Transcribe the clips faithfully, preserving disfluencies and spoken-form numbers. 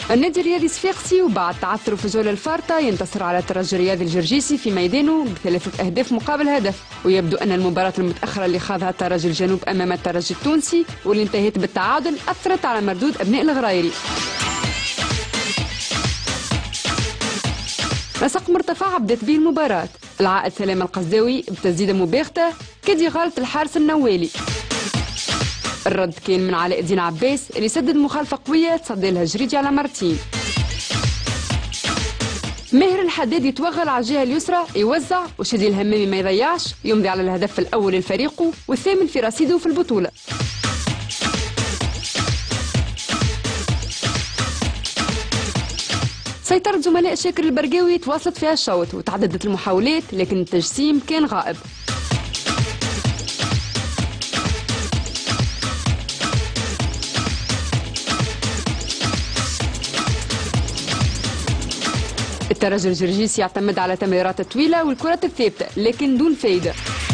النادي الرياضي صفاقسي وبعد تعثره في الجولة الفارطة ينتصر على الترجي الرياضي الجرجيسي في ميدانه بثلاثة أهداف مقابل هدف، ويبدو أن المباراة المتأخرة اللي خاضها الترجي الجنوب أمام الترجي التونسي واللي انتهت بالتعادل أثرت على مردود أبناء الغرايري. نسق مرتفع بدات به المباراة، العائد سلام القزاوي بتسديدة مباغتة كاد يغالط الحارس النوالي. الرد كان من علاء الدين عباس اللي سدد مخالفة قوية تصدى لها جريدي على مرتين. ماهر الحداد يتوغل على الجهة اليسرى يوزع وشادي الهمامي ما يضيعش يمضي على الهدف الأول لفريقه والثامن في رصيده في البطولة. سيطرة زملاء شاكر البرقاوي تواصلت فيها الشوط وتعددت المحاولات لكن التجسيم كان غائب. الترجي الجرجيسي يعتمد على تمريرات طويلة والكرات الثابتة لكن دون فايدة.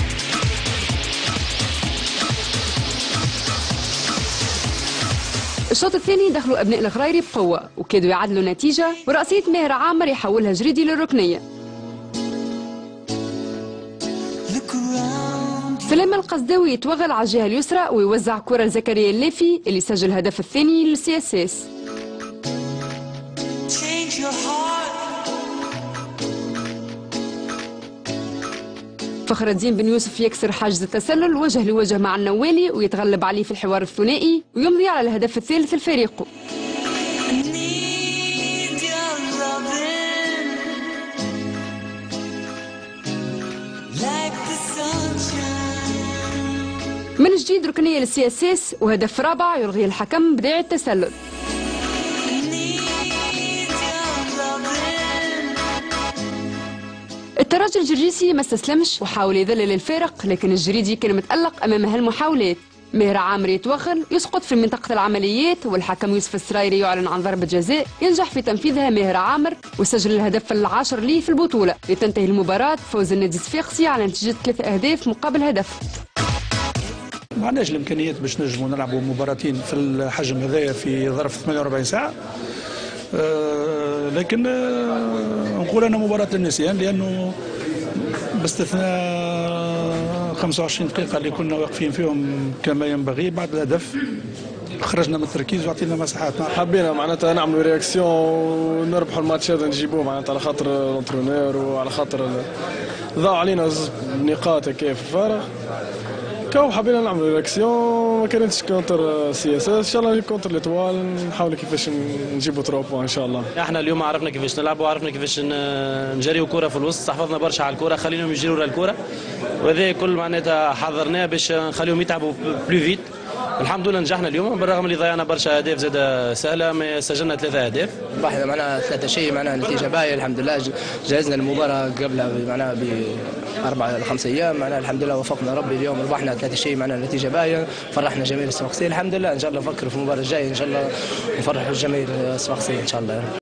الشوط الثاني دخلوا أبناء الغرايري بقوة وكادوا يعدلوا نتيجة ورأسية ماهر عامر يحولها جريدي للركنية. سلام القزداوي يتوغل على الجهة اليسرى ويوزع كرة لزكريا اللافي اللي سجل الهدف الثاني للسي اس اس. فخر الدين بن يوسف يكسر حاجز التسلل وجه لوجه مع النوالي ويتغلب عليه في الحوار الثنائي ويمضي على الهدف الثالث لفريقه. من جديد ركنية للسي اس اس وهدف رابع يلغي الحكم بداية التسلل. الترجي الجرجيسي ما استسلمش وحاول يذلل الفارق لكن الجريدي كان متألق أمام هالمحاولات. ماهر عامر يتوغل يسقط في منطقة العمليات والحكم يوسف السرايري يعلن عن ضربة جزاء ينجح في تنفيذها ماهر عامر وسجل الهدف العاشر ليه في البطولة لتنتهي المباراة فوز النادي الصفاقسي على نتيجة ثلاث أهداف مقابل هدف. ما عندناش الإمكانيات باش نجموا نلعبوا مباراتين في الحجم هذايا في ظرف ثمانية وأربعين ساعة. أه لكن أه نقول أنا مباراة للنسيان لأنه باستثناء خمسة وعشرين دقيقة اللي كنا واقفين فيهم كما ينبغي بعد الهدف خرجنا من التركيز وعطينا مساحات. حبينا معناتها نعملوا رياكسيون ونربحوا الماتش هذا نجيبوه معناتها على خاطر الانترونور وعلى خاطر ضاعوا علينا زوج نقاط هكا في الفارغ. كو حبينا نعملوا رياكسيون ما كانتش كونتر سي اس اس، ان شاء الله كونتر ليتوال نحاولوا كيفاش نجيبوا تروبو ان شاء الله. احنا اليوم عرفنا كيفاش نلعبوا وعرفنا كيفاش نجريوا كره في الوسط، حفظنا برشا على الكره خليناهم يجروا الكره وهذا كل معناتها حضرناه باش نخليهم يتعبوا بلو فيت. الحمد لله نجحنا اليوم بالرغم اللي ضيعنا برشا اهداف زاد سهله ما سجلنا ثلاثه اهداف. ربحنا معناها ثلاثه شيء معناها نتيجه باهيه الحمد لله. جهزنا المباراه قبلها معناها باربع خمس ايام معناها الحمد لله وفقنا ربي اليوم ربحنا ثلاثه شيء معناها نتيجه باهيه فرحنا جماهير الصفاقسيه الحمد لله. ان شاء الله نفكروا في المباراه الجايه ان شاء الله نفرحوا الجماهير الصفاقسيه ان شاء الله.